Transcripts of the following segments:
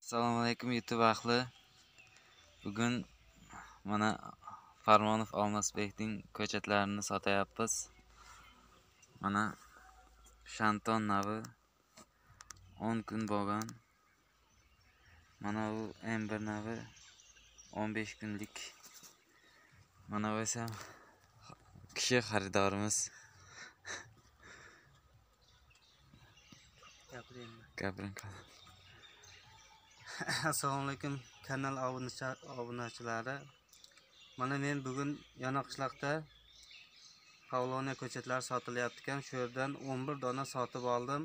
Assalomu alaykum YouTube ahli. Bugun mana Farmonov Olmosbekning ko'chatlarini sotayapmiz. Mana Shanton navi 10 kun bo'lgan. Mana bu M1 navi 15 kunlik. Mana bu esa kishi xaridorimiz. Gapiring. Assalomu alaykum kanal obunachilari. Mana men bugun Yonoqishloqda Pavloniya ko'chatlari sotilyapti ekan. Shu yerdan 11 dona sotib oldim.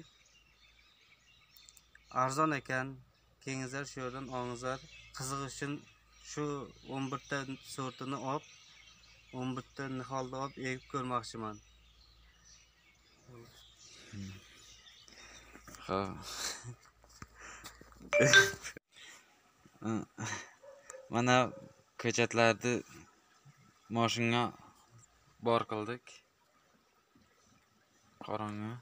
Arzon ekan. Kengizlar shu yerdan olingizlar. Qiziq uchun shu 11 ta sortini olib, 11 ta niholda olib egib ko'rmoqchiman. Mana ko'chatlarni mashinaga bor qildik. Qorong'i.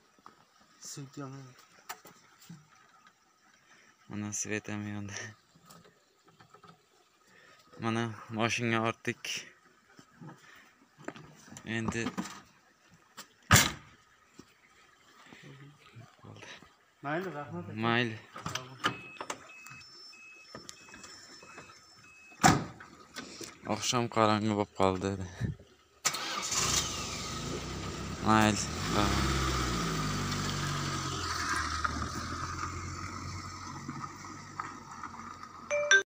Mana svet ham yondi. Mana mashinaga ortdik. Endi Mayli, rahmat. mayli. Oqshom qorong'i bo'lib qoldi. Mayli.